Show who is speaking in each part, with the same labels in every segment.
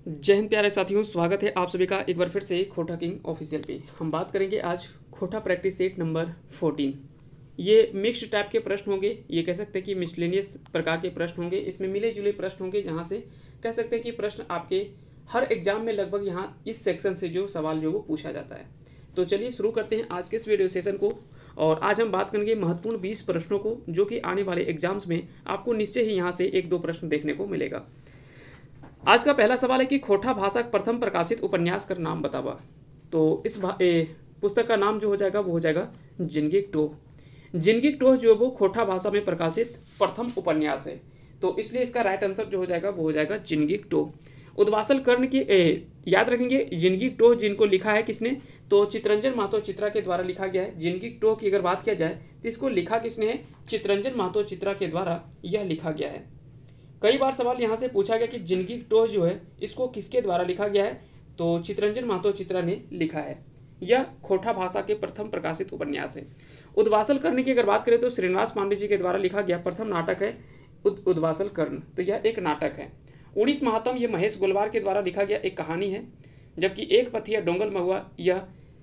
Speaker 1: जय हिंद प्यारे साथियों, स्वागत है आप सभी का एक बार फिर से खोटा किंग ऑफिशियल पे। हम बात करेंगे आज खोटा प्रैक्टिस सेट नंबर 14। ये मिक्स्ड टाइप के प्रश्न होंगे, ये कह सकते हैं कि मिसलेनियस प्रकार के प्रश्न होंगे। इसमें मिले जुले प्रश्न होंगे, जहाँ से कह सकते हैं कि प्रश्न आपके हर एग्जाम में लगभग यहाँ इस सेक्शन से जो सवाल जो वो पूछा जाता है। तो चलिए शुरू करते हैं आज के इस वीडियो सेशन को। और आज हम बात करेंगे महत्वपूर्ण 20 प्रश्नों को, जो कि आने वाले एग्जाम्स में आपको निश्चय ही यहाँ से 1-2 प्रश्न देखने को मिलेगा। आज का पहला सवाल है कि खोटा भाषा प्रथम प्रकाशित उपन्यास का नाम बतावा। तो इस पुस्तक का नाम जो हो जाएगा वो हो जाएगा जिनगिक टोह। जिनगिक टोह जो वो खोटा भाषा में प्रकाशित प्रथम उपन्यास है, तो इसलिए इसका राइट आंसर जो हो जाएगा वो हो जाएगा जिनगिक टोह। उद्वासल कर्ण की याद रखेंगे, जिनगिक टोह जिनको लिखा है किसने, तो चितरंजन महतो चित्रा के द्वारा लिखा गया है। जिनगिक टोह की अगर बात किया जाए तो इसको लिखा किसने है, चितरंजन महतो चित्रा के द्वारा यह लिखा गया है। कई बार सवाल यहाँ से पूछा गया कि जिनगिक टोह जो है इसको किसके द्वारा लिखा गया है, तो चितरंजन महतो चित्रा ने लिखा है। यह खोटा भाषा के प्रथम प्रकाशित उपन्यास है। उद्वासल कर्ण की अगर बात करें तो श्रीनिवास पांडे जी के द्वारा लिखा गया प्रथम नाटक है उद्वासल कर्ण, तो यह एक नाटक है। 19 महात्म ये महेश गोलवार के द्वारा लिखा गया एक कहानी है। जबकि एक पथिया डोंगल महुआ यह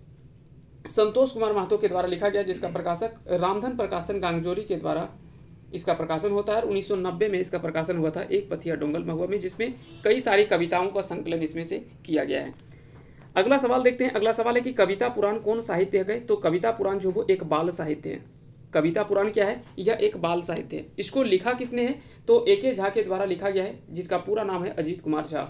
Speaker 1: संतोष कुमार महतो के द्वारा लिखा गया, जिसका प्रकाशक रामधन प्रकाशन गांगजोरी के द्वारा इसका प्रकाशन होता है। 1990 में इसका प्रकाशन हुआ था एक पथिया डोंगल महुआ में, जिसमें कई सारी कविताओं का संकलन इसमें से किया गया है। अगला सवाल देखते हैं। अगला सवाल है कि कविता पुराण कौन साहित्य है। तो कविता पुराण जो वो एक बाल साहित्य है। कविता पुराण क्या है, यह एक बाल साहित्य है। इसको लिखा किसने है, तो ए.के. झा के द्वारा लिखा गया है, जिसका पूरा नाम है अजीत कुमार झा।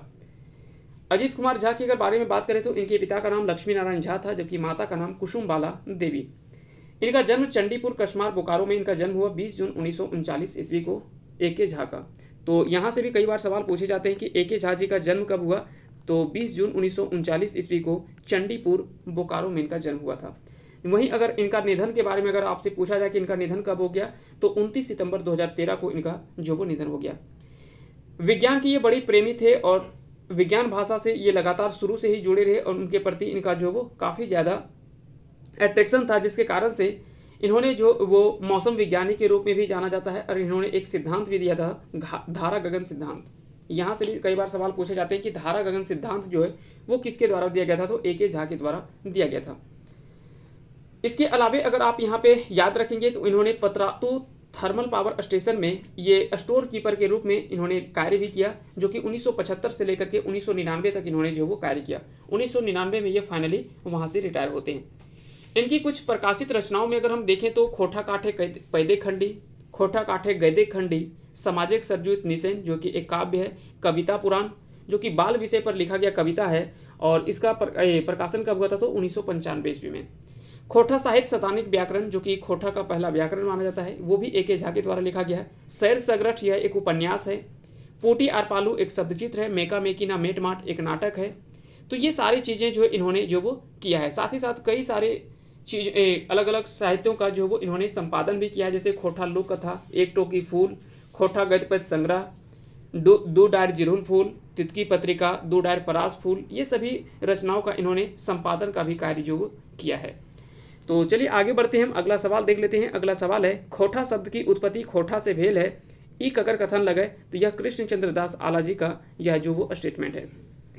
Speaker 1: अजीत कुमार झा के अगर बारे में बात करें तो इनके पिता का नाम लक्ष्मी नारायण झा था, जबकि माता का नाम कुसुम बाला देवी। इनका जन्म चंडीपुर कश्मार बोकारो में इनका जन्म हुआ 20 जून 1939 ईस्वी को ए.के. झा का। तो यहाँ से भी कई बार सवाल पूछे जाते हैं कि ए.के. झा जी का जन्म कब हुआ, तो 20 जून 1939 ईस्वी को चंडीपुर बोकारो में इनका जन्म हुआ था। वहीं अगर इनका निधन के बारे में अगर आपसे पूछा जाए कि इनका निधन कब हो गया, तो 29 सितंबर 2013 को इनका जो वो निधन हो गया। विज्ञान के ये बड़ी प्रेमी थे और विज्ञान भाषा से ये लगातार शुरू से ही जुड़े रहे और उनके प्रति इनका जो वो काफ़ी ज़्यादा अट्रैक्शन था, जिसके कारण से इन्होंने जो वो मौसम विज्ञानी के रूप में भी जाना जाता है। और इन्होंने एक सिद्धांत भी दिया था, धारा गगन सिद्धांत। यहाँ से भी कई बार सवाल पूछे जाते हैं कि धारा गगन सिद्धांत जो है वो किसके द्वारा दिया गया था, तो ए.के. झा के द्वारा दिया गया था। इसके अलावे अगर आप यहाँ पे याद रखेंगे तो इन्होंने पतरातू थर्मल पावर स्टेशन में ये स्टोर कीपर के रूप में इन्होंने कार्य भी किया, जो कि 1975 से लेकर के 1999 तक इन्होंने जो वो कार्य किया। 1999 में ये फाइनली वहाँ से रिटायर होते हैं। इनकी कुछ प्रकाशित रचनाओं में अगर हम देखें तो खोटा काठे पैदे खंडी, खोटा काठे गैदे खंडी, समाजिक सरजूत निसेन जो कि एक काव्य है, कविता पुराण जो कि बाल विषय पर लिखा गया कविता है, और इसका प्रकाशन कब हुआ था, तो 1995 ईस्वी में। खोटा साहित्य शतानिक व्याकरण जो कि खोटा का पहला व्याकरण माना जाता है, वो भी ए.के. झा के द्वारा लिखा गया है। सैर सगरठ यह एक उपन्यास है। पोटी आरपालू एक शब्दचित्र है। मेका मेकिना मेट माट एक नाटक है। तो ये सारी चीज़ें जो इन्होंने जो वो किया है, साथ ही साथ कई सारे अलग अलग साहित्यों का जो वो इन्होंने संपादन भी किया है, जैसे खोटा लोक कथा, एक टोकी फूल, खोटा गद्यपद संग्रह, दो डायर जिरुल फूल, तितकी पत्रिका, 2 डायर परास फूल, ये सभी रचनाओं का इन्होंने संपादन का भी कार्य जो वो किया है। तो चलिए आगे बढ़ते हैं, हम अगला सवाल देख लेते हैं। अगला सवाल है खोटा शब्द की उत्पत्ति खोटा से भेल है, ई ककर कथन लगे। तो यह कृष्णचंद्र दास आला जी का यह जो वो स्टेटमेंट है।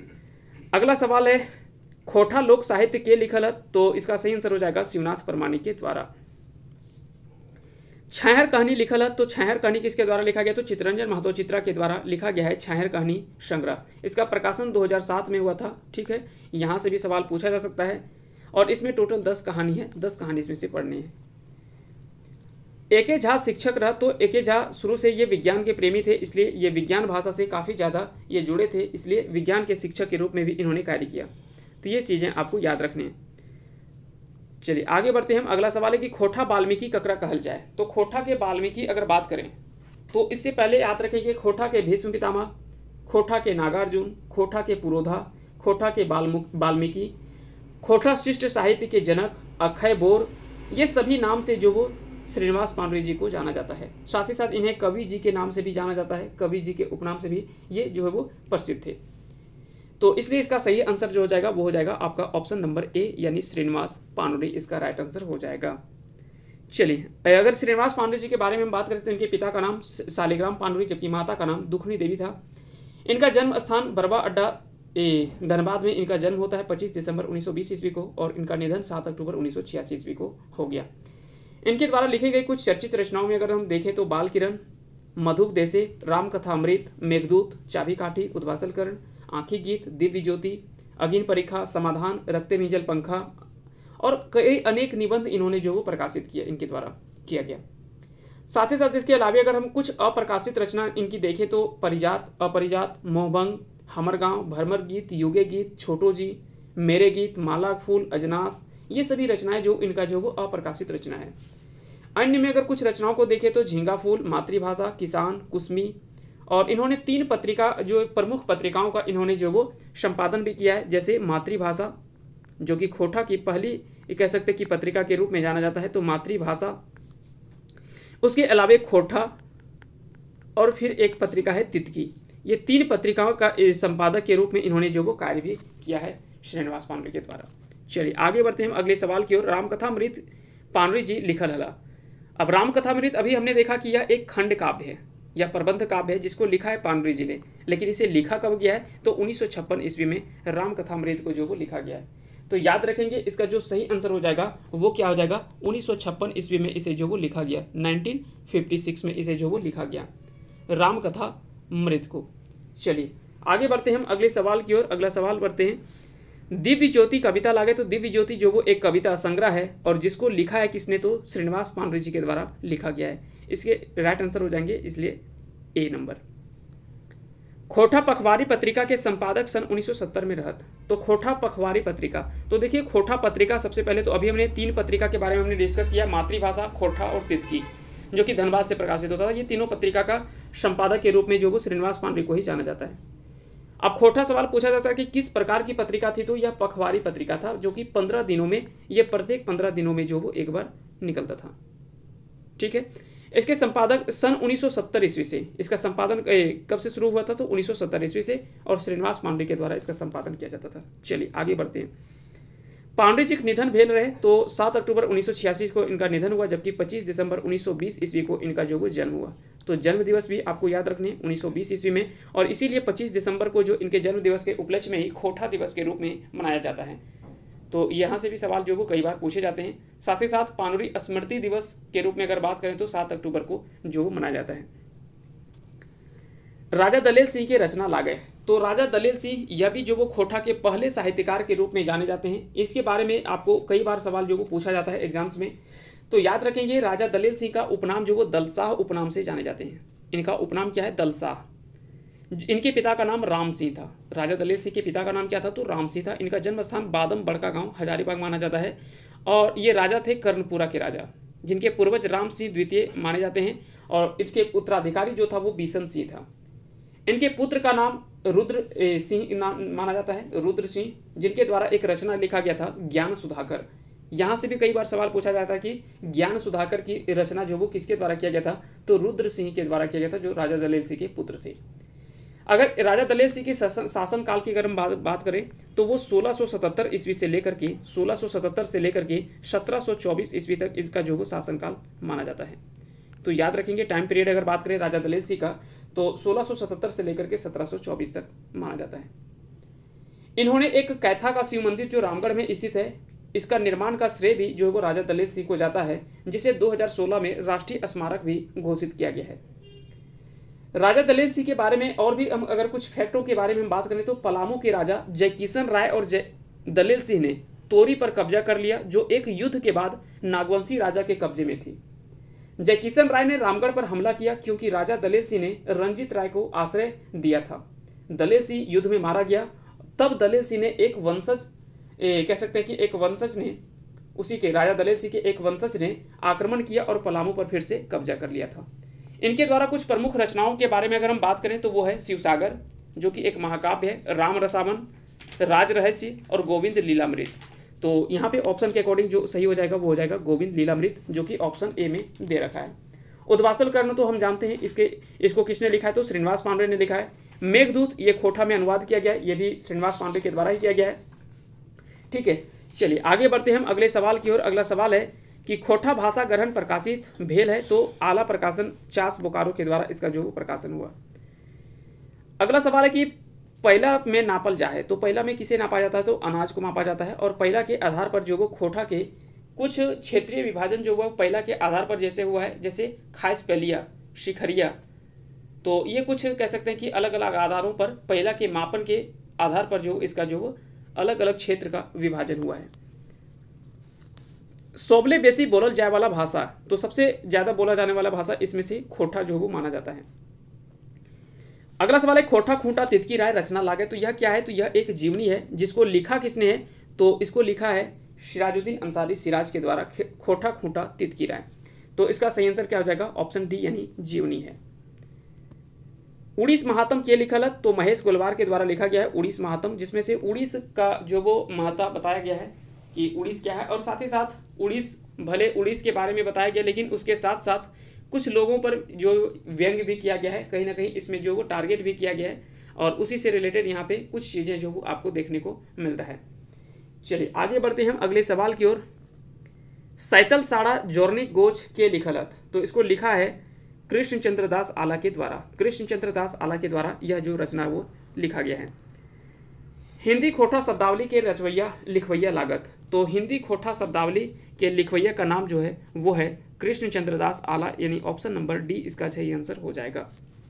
Speaker 1: अगला सवाल है खोटा लोक साहित्य के लिखल है, तो इसका सही आंसर हो जाएगा शिवनाथ परमाणिक के द्वारा। छाहर कहानी लिखल है, तो छाहर कहानी किसके द्वारा लिखा गया, तो चितरंजन महतो चित्रा के द्वारा लिखा गया है छाहर कहानी संग्रह। इसका प्रकाशन 2007 में हुआ था। ठीक है, यहाँ से भी सवाल पूछा जा सकता है, और इसमें टोटल 10 कहानी है, 10 कहानी इसमें से पढ़नी है। ए.के. झा शिक्षक रहा, तो ए.के. झा शुरू से ये विज्ञान के प्रेमी थे, इसलिए ये विज्ञान भाषा से काफ़ी ज़्यादा ये जुड़े थे, इसलिए विज्ञान के शिक्षक के रूप में भी इन्होंने कार्य किया। तो ये चीज़ें आपको याद रखनी है। चलिए आगे बढ़ते हैं हम। अगला सवाल है कि खोटा वाल्मीकि ककरा कहल जाए। तो खोटा के वाल्मीकि अगर बात करें तो इससे पहले याद रखेंगे खोटा के भीष्म पितामह, खोटा के नागार्जुन, खोटा के पुरोधा, खोटा के वाल्मीकि, खोटा शिष्ट साहित्य के जनक, अक्षय बोर, ये सभी नाम से जो वो श्रीनिवास पांडे जी को जाना जाता है। साथ ही साथ इन्हें कवि जी के नाम से भी जाना जाता है, कवि जी के उपनाम से भी ये जो है वो प्रसिद्ध थे। तो इसलिए इसका सही आंसर जो हो जाएगा वो हो जाएगा आपका ऑप्शन नंबर ए, यानी श्रीनिवास पांडे इसका राइट आंसर हो जाएगा। चलिए अगर श्रीनिवास पांडे जी के बारे में हम बात करें तो इनके पिता का नाम शालिग्राम पांडे, जबकि माता का नाम दुखनी देवी था। इनका जन्म स्थान बरवा अड्डा धनबाद में इनका जन्म होता है 25 दिसंबर 1920 ईस्वी को और इनका निधन 7 अक्टूबर 1986 ईस्वी को हो गया। इनके द्वारा लिखी गई कुछ चर्चित रचनाओं में अगर हम देखें तो बाल किरण, मधुपदेशे, राम कथा अमृत, मेघदूत, चाबी काठी, उद्वासल कर्ण, आँखी गीत, दिव्य ज्योति, अगिन परीक्षा, समाधान, रक्ते मिंजल पंखा और कई अनेक निबंध इन्होंने जो वो प्रकाशित किया, इनके द्वारा किया गया। साथ ही साथ इसके अलावा अगर हम कुछ अप्रकाशित रचना इनकी देखें तो परिजात, अपरिजात, मोहभंग, हमर गांव, भरमर गीत, युगे गीत, छोटो जी, मेरे गीत, माला फूल, अजनास, ये सभी रचनाएं जो इनका जो वो अप्रकाशित रचना है। अन्य में अगर कुछ रचनाओं को देखें तो झींगा फूल, मातृभाषा, किसान, कुसमी और इन्होंने 3 पत्रिका जो प्रमुख पत्रिकाओं का इन्होंने जो वो संपादन भी किया है, जैसे मातृभाषा जो कि खोटा की पहली कह सकते कि पत्रिका के रूप में जाना जाता है, तो मातृभाषा, उसके अलावा खोटा और फिर एक पत्रिका है तितकी। ये 3 पत्रिकाओं का संपादक के रूप में इन्होंने जो वो कार्य भी किया है श्रीनिवास पानवरी के द्वारा। चलिए आगे बढ़ते हैं हम अगले सवाल की ओर। रामकथामृत पानवरी जी लिखल हला। अब रामकथामृत अभी हमने देखा कि यह एक खंड काव्य है या प्रबंध काव्य है जिसको लिखा है पानवरी जी ने, लेकिन इसे लिखा कब गया है तो 1956 ईस्वी में रामकथामृत को जो वो लिखा गया है। तो याद रखेंगे इसका जो सही आंसर हो जाएगा वो क्या हो जाएगा, 1956 ईस्वी में इसे जो वो लिखा गया, 1956 में इसे जो वो लिखा गया रामकथामृत को। चलिए आगे बढ़ते हैं हम अगले सवाल की ओर। अगला सवाल बढ़ते हैं, दिव्य ज्योति कविता लागे। तो दिव्य ज्योति जो वो एक कविता संग्रह है और जिसको लिखा है किसने, तो श्रीनिवास पानवरी जी के द्वारा लिखा गया है। इसके राइट आंसर हो जाएंगे इसलिए ए नंबर। खोटा पखवारी पत्रिका के संपादक सन 1970 में रहत। तो खोटा पखवारी पत्रिका, तो देखिए खोटा पत्रिका सबसे पहले तो अभी हमने 3 पत्रिका के बारे में हमने डिस्कस किया, मातृभाषा, खोटा और तितकी, जो कि धनबाद से प्रकाशित होता था। ये तीनों पत्रिका का संपादक के रूप में जो वो श्रीनिवास पानवरी को ही जाना जाता है। अब खोटा सवाल पूछा जाता है कि किस प्रकार की पत्रिका थी, तो यह पखवारी पत्रिका था जो कि 15 दिनों में, ये प्रत्येक 15 दिनों में जो वो एक बार निकलता था। ठीक है, इसके संपादक सन 1970 ईस्वी से, इसका संपादन कब से शुरू हुआ था तो 1970 ईस्वी से, और श्रीनिवास पानवरी के द्वारा इसका संपादन किया जाता था। चलिए आगे बढ़ते हैं। पानवरी जी निधन भेल रहे तो 7 अक्टूबर 1986 को इनका निधन हुआ, जबकि 25 दिसंबर 1920 ईस्वी को इनका जो वो जन्म हुआ। तो जन्म दिवस भी आपको याद रखने 1920 ईस्वी में, और इसीलिए 25 दिसंबर को जो इनके जन्म दिवस के उपलक्ष्य में ही खोटा दिवस के रूप में मनाया जाता है। तो यहाँ से भी सवाल जो वो कई बार पूछे जाते हैं। साथ ही साथ पानवरी स्मृति दिवस के रूप में अगर बात करें तो 7 अक्टूबर को जो मनाया जाता है। राजा दलेल सिंह की रचना लागे। तो राजा दलेल सिंह यह भी जो वो खोटा के पहले साहित्यकार के रूप में जाने जाते हैं। इसके बारे में आपको कई बार सवाल जो वो पूछा जाता है एग्जाम्स में। तो याद रखेंगे राजा दलेल सिंह का उपनाम जो वो दलशाह उपनाम से जाने जाते हैं। इनका उपनाम क्या है, दलशाह। इनके पिता का नाम राम सिंह था। राजा दलेल सिंह के पिता का नाम क्या था, तो राम सिंह था। इनका जन्म स्थान बादम बड़का गांव हजारीबाग माना जाता है, और ये राजा थे कर्णपुरा के राजा, जिनके पूर्वज राम सिंह द्वितीय माने जाते हैं, और इसके उत्तराधिकारी जो था वो बिशन सिंह था। इनके पुत्र का नाम रुद्र सिंह माना जाता है, रुद्र सिंह, जिनके द्वारा एक रचना लिखा गया था ज्ञान सुधाकर। यहाँ से भी कई बार सवाल पूछा जाता है कि ज्ञान सुधाकर की रचना जो वो किसके द्वारा किया गया था, तो रुद्र सिंह के द्वारा किया गया था, जो राजा दलेल सिंह के पुत्र थे। अगर राजा दलेल सिंह के शासन काल की अगर हम बात करें तो वो 1677 ईस्वी से लेकर के 1677 से लेकर के 1724 ईस्वी तक इसका जो वो शासनकाल माना जाता है। तो याद रखेंगे टाइम पीरियड अगर बात करें राजा दलेल सिंह का तो 1677 से लेकर के 1724 तक माना जाता है। इन्होंने एक कैथा का शिव मंदिर जो रामगढ़ में स्थित है, इसका निर्माण का श्रेय भी जो वो राजा दलेल सिंह को जाता है, जिसे 2016 में राष्ट्रीय स्मारक भी घोषित किया गया है। राजा दलेल सिंह के बारे में और भी हम अगर कुछ फैक्टों के बारे में बात करें तो पलामू के राजा जयकिशन राय और दलेल सिंह ने तोरी पर कब्जा कर लिया, जो एक युद्ध के बाद नागवंशी राजा के कब्जे में थी। जयकिशन राय ने रामगढ़ पर हमला किया क्योंकि राजा दलेल सिंह ने रंजीत राय को आश्रय दिया था। दलेल सिंह युद्ध में मारा गया। तब दलेल सिंह ने एक वंशज कह सकते हैं कि एक वंशज ने उसी के राजा दलेल सिंह के एक वंशज ने आक्रमण किया और पलामू पर फिर से कब्जा कर लिया था। इनके द्वारा कुछ प्रमुख रचनाओं के बारे में अगर हम बात करें तो वो है शिवसागर, जो कि एक महाकाव्य है, राम रसावन, राज रहस्य और गोविंद लीलामृत। तो यहाँ पे ऑप्शन के अकॉर्डिंग जो सही हो जाएगा वो हो जाएगा गोविंद लीलामृत, जो कि ऑप्शन ए में दे रखा है। उद्वासल कर्ण तो हम जानते हैं इसको किसने लिखा है, तो श्रीनिवास पानवरी ने लिखा है। मेघदूत ये खोटा में अनुवाद किया गया है, ये भी श्रीनिवास पानवरी के द्वारा ही किया गया है। ठीक है, चलिए आगे बढ़ते हैं हम अगले सवाल की ओर। अगला सवाल है कि खोटा भाषा ग्रहण प्रकाशित भेल है, तो आला प्रकाशन चास बोकारो के द्वारा इसका जो प्रकाशन हुआ। अगला सवाल है कि पहिला में नापल जाए, तो पहिला में किसे नापा जाता है, तो अनाज को मापा जाता है। और पहिला के आधार पर जो वो खोटा के कुछ क्षेत्रीय विभाजन जो हुआ पहिला के आधार पर जैसे हुआ है, जैसे खाइसपेलिया, शिखरिया, तो ये कुछ कह सकते हैं कि अलग अलग आधारों पर पहिला के मापन के आधार पर जो इसका जो अलग अलग क्षेत्र का विभाजन हुआ है। सोबले बेसी बोलल जाए वाला भाषा, तो सबसे ज़्यादा बोला जाने वाला भाषा इसमें से खोटा जो वो माना जाता है। अगला सवाल है खोटा खूंटा तितकी राय रचना लागे, तो यह क्या है, तो यह एक जीवनी है जिसको लिखा किसने है, तो इसको लिखा है सिराजुद्दीन अंसारी सिराज के द्वारा, खोटा खूंटा तितकी राय। तो इसका सही आंसर क्या हो जाएगा, ऑप्शन डी यानी जीवनी है। उड़ीस महात्म के लिखल है, तो महेश गोलवार के द्वारा लिखा गया है उड़ीस महात्म, जिसमें से उड़ीस का जो वो महत्ता बताया गया है कि उड़ीस क्या है, और साथ ही साथ उड़ीस भले उड़ीस के बारे में बताया गया, लेकिन उसके साथ साथ कुछ लोगों पर जो व्यंग्य भी किया गया है, कहीं ना कहीं इसमें जो वो टारगेट भी किया गया है, और उसी से रिलेटेड यहाँ पे कुछ चीज़ें जो वो आपको देखने को मिलता है। चलिए आगे बढ़ते हैं हम अगले सवाल की ओर। सैतल साड़ा जोर्निक गोच के लिखलत, तो इसको लिखा है कृष्णचंद्र दास आला के द्वारा। कृष्णचंद्र दास आला के द्वारा यह जो रचना वो लिखा गया है। हिंदी खोटा शब्दावली के रचवैया लिखवैया लागत, तो हिंदी खोटा शब्दावली के लिखवैया का नाम जो है वो है कृष्णचंद्र दास आला, यानी ऑप्शन नंबर डी इसका सही आंसर हो जाएगा।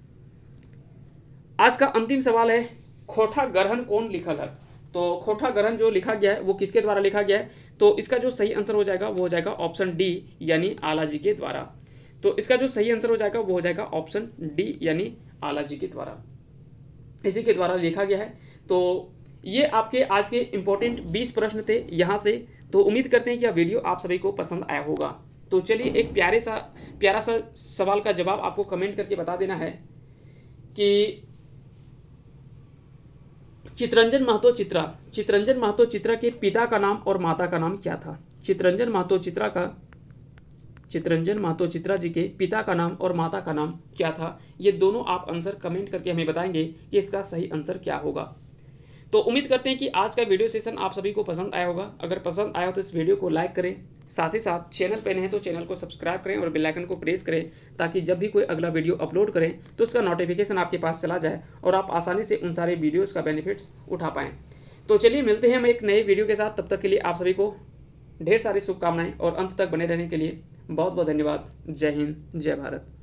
Speaker 1: आज का अंतिम सवाल है खोटा ग्रहण कौन लिखल है, तो खोटा ग्रहण जो लिखा गया है वो किसके द्वारा लिखा गया है, तो इसका जो सही आंसर हो जाएगा वो हो जाएगा ऑप्शन डी यानी आला जी के द्वारा। तो इसका जो सही आंसर हो जाएगा वो हो जाएगा ऑप्शन डी यानी आला जी के द्वारा, इसी के द्वारा लिखा गया है। तो ये आपके आज के इम्पोर्टेंट 20 प्रश्न थे यहाँ से। तो उम्मीद करते हैं कि यह वीडियो आप सभी को पसंद आया होगा। तो चलिए एक प्यारा सा सवाल का जवाब आपको कमेंट करके बता देना है कि चितरंजन महतो चित्रा के पिता का नाम और माता का नाम क्या था। चितरंजन महतो चित्रा जी के पिता का नाम और माता का नाम क्या था, ये दोनों आप आंसर कमेंट करके हमें बताएंगे कि इसका सही आंसर क्या होगा। तो उम्मीद करते हैं कि आज का वीडियो सेशन आप सभी को पसंद आया होगा। अगर पसंद आया हो तो इस वीडियो को लाइक करें, साथ ही साथ चैनल पर नए हैं तो चैनल को सब्सक्राइब करें और बेल आइकन को प्रेस करें, ताकि जब भी कोई अगला वीडियो अपलोड करें तो उसका नोटिफिकेशन आपके पास चला जाए और आप आसानी से उन सारे वीडियोज़ का बेनिफिट्स उठा पाएँ। तो चलिए मिलते हैं हम एक नए वीडियो के साथ, तब तक के लिए आप सभी को ढेर सारी शुभकामनाएं और अंत तक बने रहने के लिए बहुत बहुत धन्यवाद। जय हिंद, जय भारत।